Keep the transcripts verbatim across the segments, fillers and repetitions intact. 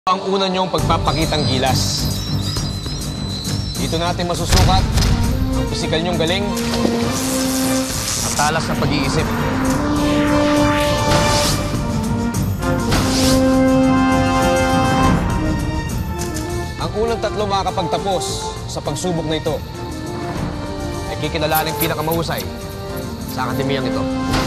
Ang una niyong pagpapakitang gilas. Dito natin masusukat ang pisikal niyong galing at talas ng pag-iisip. Ang unang tatlo makakapagtapos sa pagsubok na ito ay kikilalaning pinakamahusay sa akademiyang ito.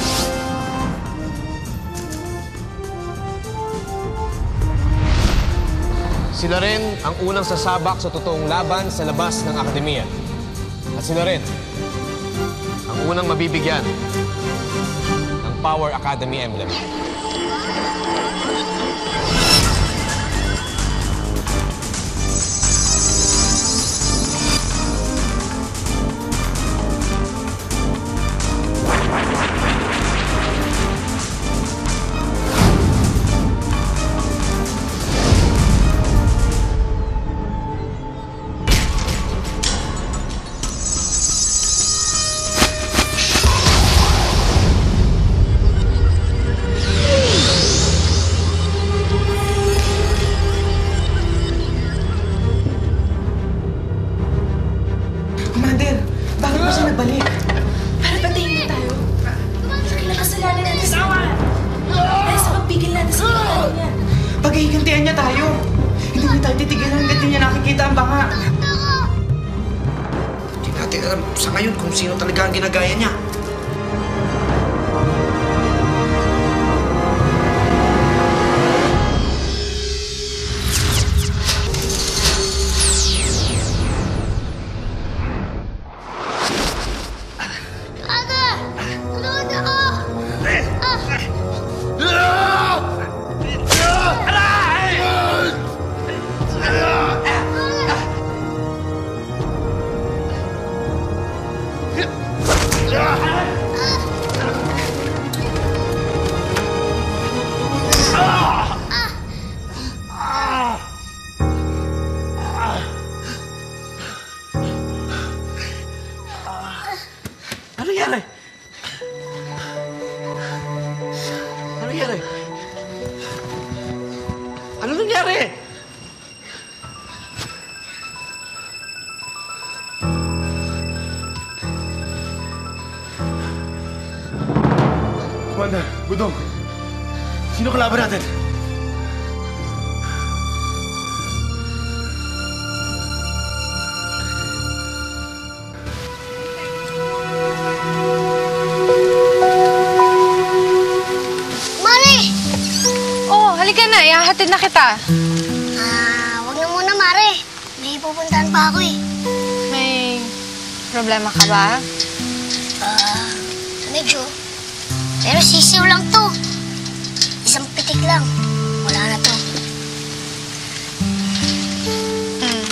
Sila rin ang unang sasabak sa totoong laban sa labas ng akademiya. At sila rin ang unang mabibigyan ng Power Academy Emblem. Paghihigantihan niya tayo. Hindi niya tayo titigilan hanggat hindi niya nakikita ang banga. Hindi natin alam sa ngayon kung sino talaga ang ginagaya niya. Ano nangyari? Ano nangyari? Ano nangyari? Commander, Budong, sino kalaban natin? Halika na, ihahatid na kita. Ah, wag na muna, Mare. May pupuntahan pa ako eh. May problema ka ba? Ah, medyo. Pero sisiw lang to. Isang pitik lang. Wala na to. Hmm.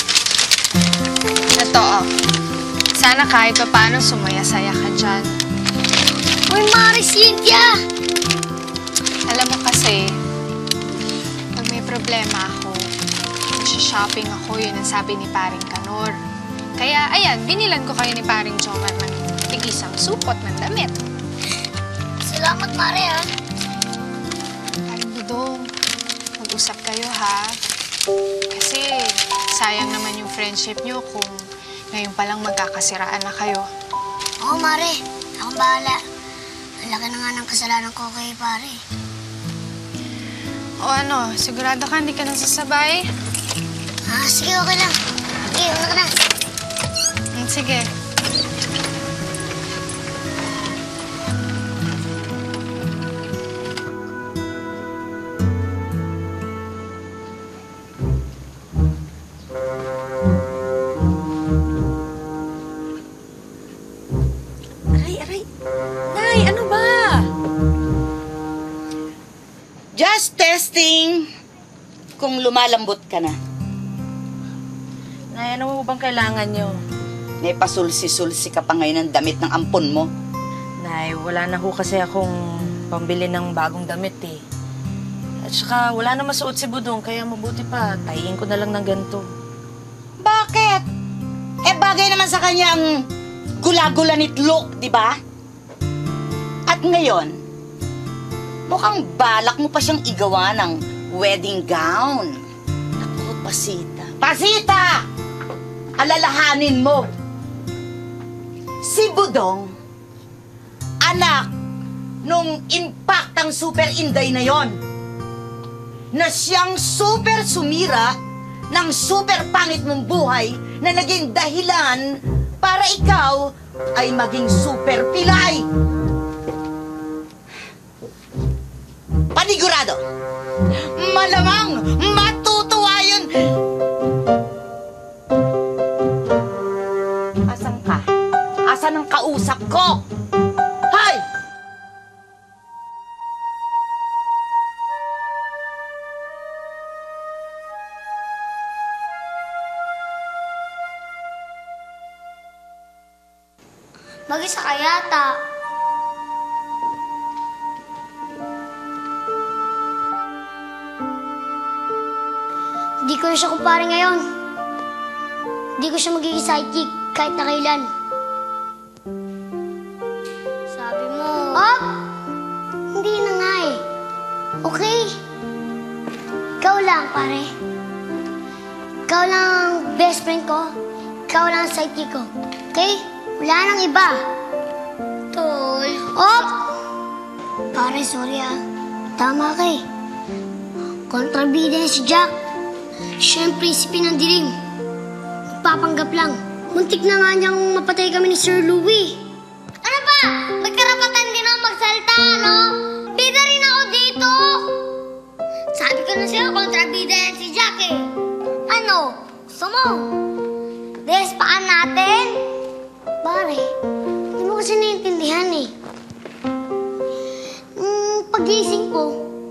Ito, oh. Sana kahit pa paano sumaya-saya ka dyan. Uy, Mare, Cynthia! Alam mo kasi, pag may problema ako, shopping ako, yun ang sabi ni Paring Kanor. Kaya, ayan, binilan ko kayo ni Paring Jomar ng tig-isang supot ng damit. Salamat, Mare, ha? Paring Budong, mag-usap kayo, ha? Kasi, sayang naman yung friendship nyo kung ngayon palang magkakasiraan na kayo. Oo, Mare. Akong bahala. Ang laki na nga ng kasalanan ko kay Pare. O ano, sigurado ka hindi ka nang sasabay? Ah, sige, okay lang. Okay, una ka na. Hmm, sige. Aray, aray. Nay, ano ba? Just testing kung lumalambot ka na. Nay, ano mo bang kailangan nyo? May pasulsi-sulsi ka pa ngayon ng damit ng ampon mo. Nay, wala na ho kasi akong pambili ng bagong damit eh. At saka wala na masuot si Budong, kaya mabuti pa, tahiin ko na lang ng ganito. Bakit? Eh bagay naman sa kanya ang gula-gulanit look, di ba? At ngayon, mukhang balak mo pa siyang igawa ng wedding gown. Naku, Pasita. Pasita! Alalahanin mo. Si Budong, anak nung impaktang super inday na yon, na siyang super sumira ng super pangit mong buhay na naging dahilan para ikaw ay maging super pilay. Panigurado, malamang matutuwa yun. Asan ka? Asan ang kausap ko? Hay! Mag-isa ka yata. Hindi ko na siya kumpare ngayon. Hindi ko siya magiging sidekick kahit na kailan. Sabi mo... Oh! Hindi na nga eh. Okay? Ikaw lang, pare. Ikaw lang ang best friend ko. Ikaw lang ang sidekick ko. Okay? Wala nang iba. Tol. Oh! Pare, sorry ah. Tama ka eh. Kontrabida na si Jack. Siya yung prinsipe ng dilim. Papanggap lang. Muntik na nga niyang mapatay kami ni Sir Louie. Ano ba? May karapatan din ako magsalita, no? Bida rin ako dito. Sabi ko na sa'yo, kontrabida yan si Jack eh. Ano? Gusto mo? Despaan natin? Pare, hindi mo kasi naiintindihan eh. Mm, pag-gising ko,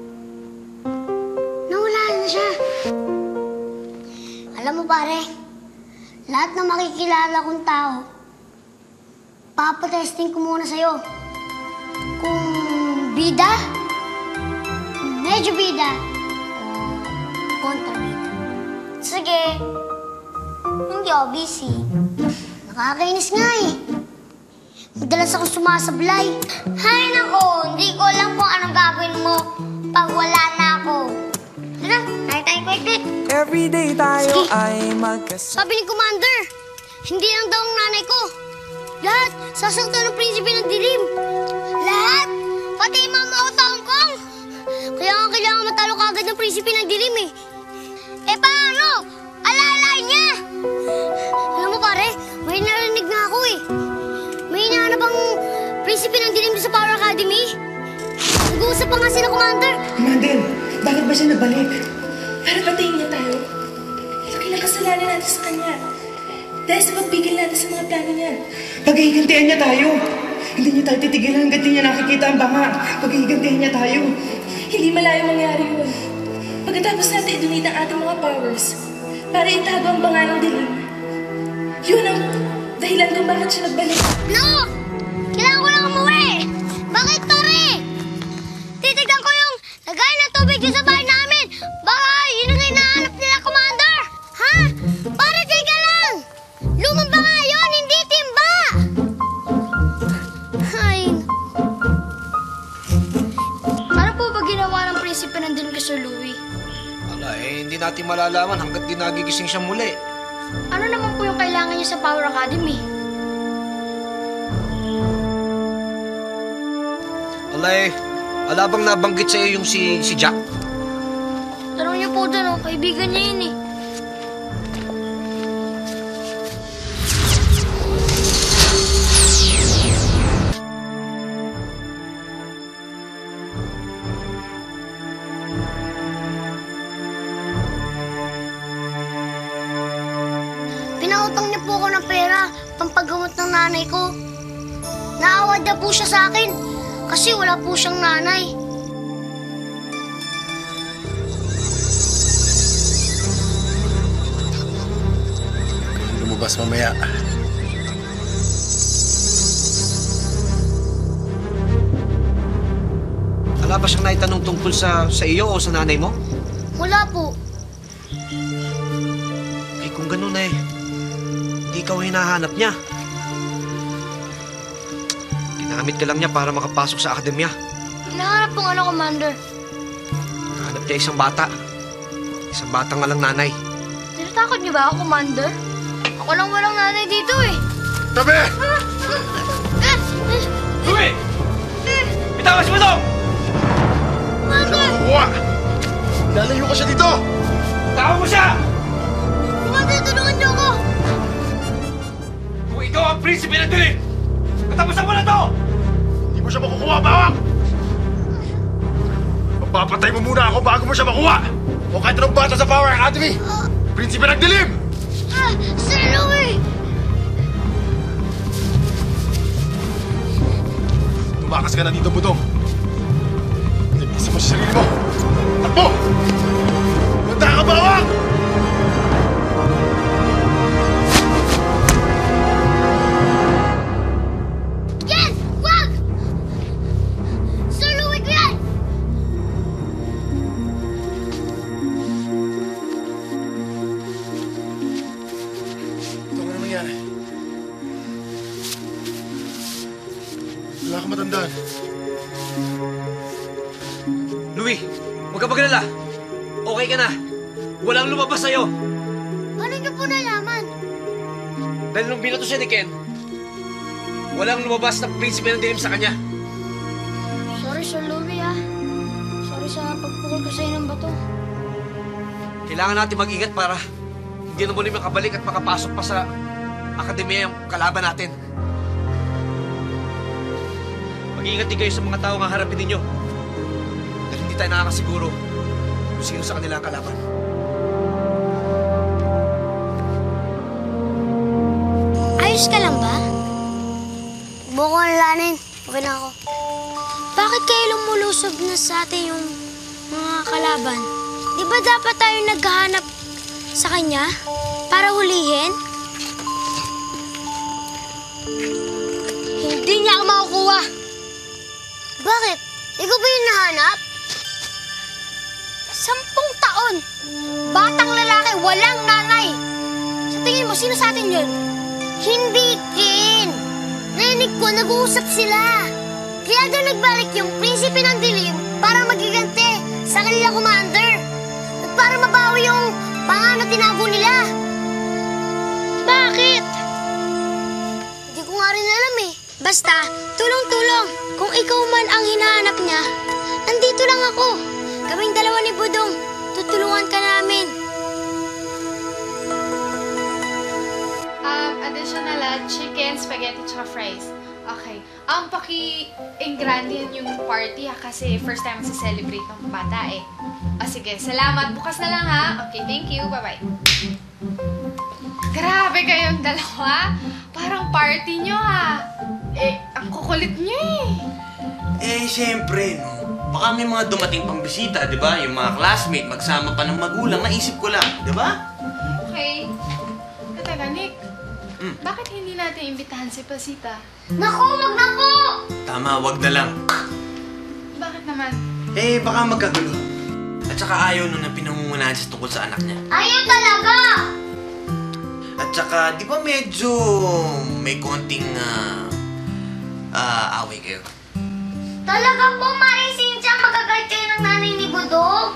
nawala na siya. Alam mo pare, lahat ng makikilala kong tao, papatesting ko muna sa'yo. Kung bida, medyo bida, o kontra bida. Sige, hindi ako busy. Nakakainis nga eh. Madalas ako sumasablay. Hay nako, hindi ko alam kung anong gagawin mo pag wala na ako. Tara, tayo tayo quick. Everyday tayo Sige. ay magkasama. Sabi ni Commander, hindi lang daw ang nanay ko. Lahat, sasaktan ng prinsipe ng dilim. Lahat, pati yung mama ko Hong Kong. Kaya nga kailangan matalo kagad ng prinsipe ng dilim eh. Eh paano? Alalay niya! Alam mo pare, may narinig na ako eh. May hinahanap ang prinsipe ng dilim sa Power Academy. Nag-uusap pa nga sila, Commander. Commander, bakit ba siya nabalik? Para patayin niya tayo. Laki na kasalanan natin sa kanya. Dahil sa pagbigil natin sa mga plano niya. Paghihigantihan niya tayo. Hindi niya tayo titigilan hanggat di niya nakikita ang banga. Paghihigantihan niya tayo. Hindi malayo mangyari yun. Pagkatapos natin idunit ang ating mga powers para itago ang banga ng dilim. Yun ang dahilan kung bakit siya nagbalik. No! Kailangan ko lang umuwi! Bakit, Tore? Titignan ko yung lagayan ng tubig dyan sa bahay namin! Baka yun ang hinahanap nila, Commander! Ha? Pare, tiga lang! Lumang ba nga yun, hindi timba! Ay... Ano po ba ginawa ng prinsipe ng dilim kay Sir Louie? Ala, eh, hindi natin malalaman hanggat di nagigising siya muli. Ano naman po yung kailangan niya sa Power Academy? Ala eh, ala bang nabanggit sa'yo yung si, si Jack? Tanong niyo po doon, oh. Kaibigan niya yun eh. Pinautang niya po ako ng pera, pampagamot ng nanay ko. Naawa niya po siya sa akin, kasi wala po siyang nanay. Lumabas mamaya. Ala ba siyang naitanong tungkol sa, sa iyo o sa nanay mo? Wala po. Eh kung ganun eh, hindi ikaw hinahanap niya. Ginamit ka lang niya para makapasok sa akademya. Hinahanap pong ano, Commander? Hanap niya isang bata. Isang batang walang nanay. Tinatakot niyo ba ako, Commander? Ako lang walang nanay dito eh. Tabi! Louie! Bitawas mo to! Commander! Kuha! Lalayo ka siya dito! Tawag mo siya! Commander, tulungan niyo ako! Kung ikaw ang prinsipe ng dilim, katapusan mo na to! Hindi mo siya makukuha, bawang! Papapatay mo muna ako bago mo siya makuha! O kahit anong bata sa Power Academy! Prinsipe ng dilim! Ah, Sir Louie! Tumakas ka na dito, Budong. Libisan mo sa sarili mo. Takbo! Manda ka, bawang! Yan! Wag! Sir Louie ko yan! Ito, ano nangyari? Wala kang matandaan. Louie, huwag ka magalala. Okay ka na. Walang lumabas sa'yo. Paano niyo po nalaman? Dahil nung binato siya ni Ken, walang lumabas na prinsipe ng dilim sa kanya. Sorry, Sir Louie ah. Sorry sa pagpukol ko sa'yo ng bato. Kailangan natin mag-ingat para hindi na muli makabalik at makapasok pa sa akademya yung kalaban natin. Mag-iingat din kayo sa mga tao nga harapin ninyo. Dahil hindi tayo nakakasiguro kung sino sa kanila ang kalaban. Ayos ka lang ba? Huwag mo ko nalanin. Okay na ako. Bakit kayo lumulusob na sa atin yung mga kalaban? Di ba dapat tayo naghahanap sa kanya para hulihin? Hindi niya ako makukuha. Bakit? Ikaw ba yung nahanap? Sampung taon. Batang lalaki, walang nanay. Sa tingin mo, sino sa atin yun? Hindi, Ken. Narinig ko, nag-uusap sila. Kaya daw nagbalik yung prinsipe ng dilim para magiganti sa kanila, Commander. At para mabawi yung pangalan na tinago nila. Bakit? Hindi ko nga rin alam eh. Basta, tulong-tulong. Kung ikaw man ang hinahanap niya, nandito lang ako. Kaming dalawa ni Budong. Tutulungan ka namin. Um, additional ah, chicken, spaghetti, tsaka fries. Okay. Um, paki-engrandin yung party ha, kasi first time magsa-celebrate ng bata eh. O sige, salamat. Bukas na lang ha. Okay, thank you. Bye-bye. Grabe kayong dalawa. Parang party nyo ha. Eh, ang kukulit nyo eh. Eh, siyempre, no? Baka may mga dumating pang bisita, di ba? Yung mga classmate, magsama pa ng magulang, naisip ko lang, di ba? Okay. Teka, Nick. Mm. Bakit hindi natin imbitahan si Pasita? Naku, wag na po! Tama, wag na lang. Bakit naman? Eh, baka magkagulo. At saka ayaw nun na pinangungunahan siya tungkol sa anak niya. Ayaw talaga! At saka, di ba medyo may konting ah, ah, away kayo? Talaga po, Maring Cynthia, magagalit kayo ng nanay ni Budong?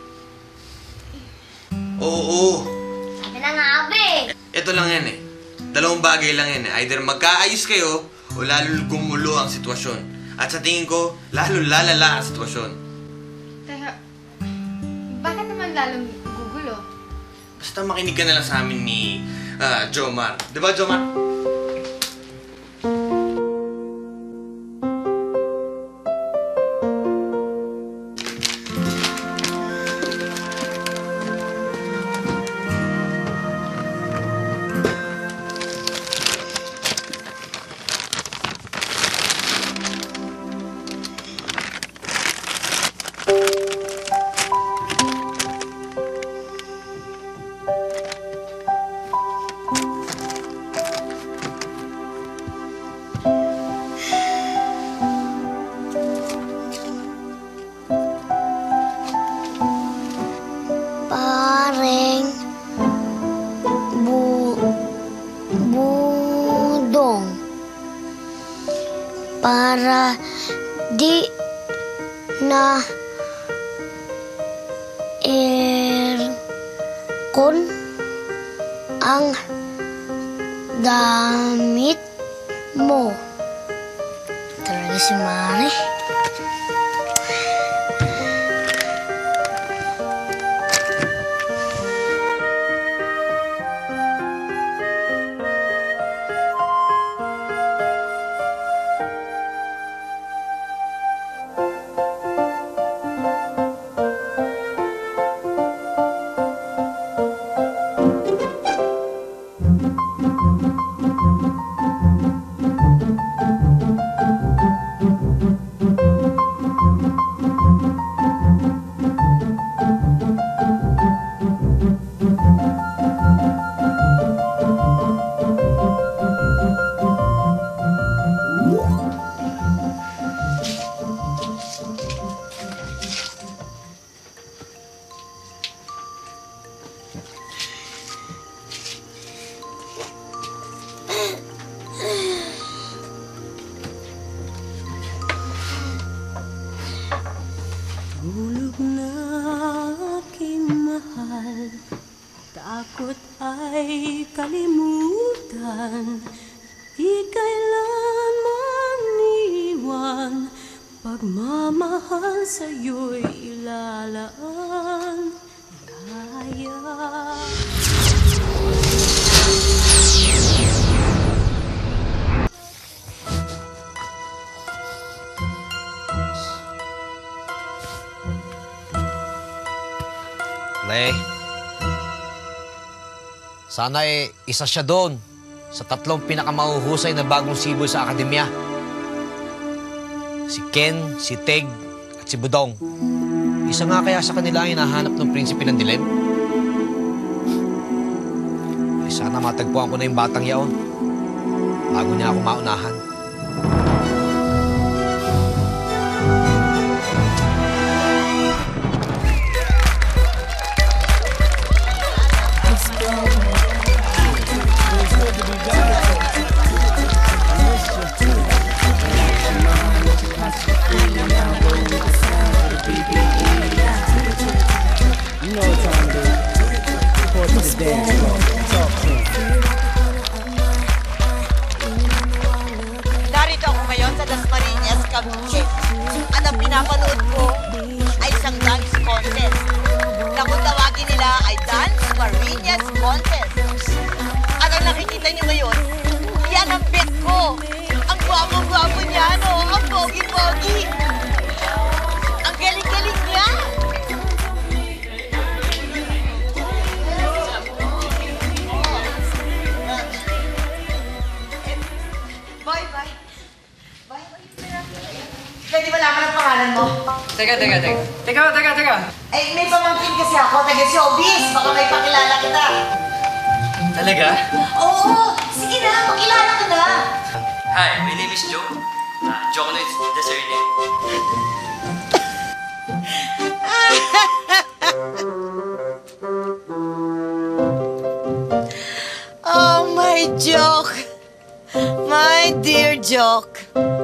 Oo, Sabi na nga, abe. ito lang yan eh. Dalawang bagay lang yan eh. Either magkaayos kayo o lalo gumulo ang sitwasyon. At sa tingin ko, lalo lalala ang sitwasyon. Teka, bakit naman lalong gugulo? Basta makinig ka na lang sa amin ni ah, Jomar. Di ba, Jomar? Pareng bu budong para di na er Kon, ang damit mo. Talaga si Mari. Tulog na aking mahal, takot ay kalimutan, di kailanman iwan, pagmamahal sa'yo'y ilalaan, kaya. Le, sana eh, isa siya doon sa tatlong pinakamahuhusay na bagong sibol sa akademya. Si Ken, si Teg, at si Budong. Isa nga kaya sa kanila ang hinahanap ng prinsipe ng dilim? Eh, sana matagpuan ko na yung batang yaon bago niya ako maunahan. Narito ako ngayon sa Dasmariñas, Cavite. At ang pinapanood ko ay isang dance contest na kung tawagin nila ay Dance Mariñas Contest. At ang nakikita niyo ngayon, yan ang bet ko. Ang gwapo-gwapo niya, no? Ang pogi-pogi. Ang galing-galing niya. Bye, bye. Bye. Pwede malaman ang pangalan mo? Teka, teka, teka. Teka, teka, teka. Eh, may pamangkin kasi ako, taga-showbiz. Baka may pakilala kita. Talaga? Oo! Sige na, pakilala ka na. Hi, my name is Joe. Uh, Joe is the surname. Oh, my joke. My dear joke.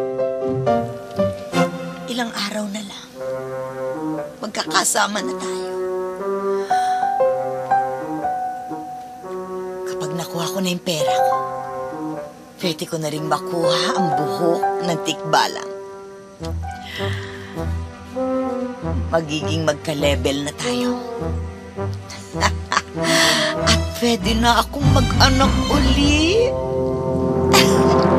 Ilang araw na lang, magkakasama na tayo. Kapag nakuha ko na yung pera ko, pwede ko na rin makuha ang buhok ng tikbalang. Magiging magka-level na tayo. At pwede na akong mag-anak uli.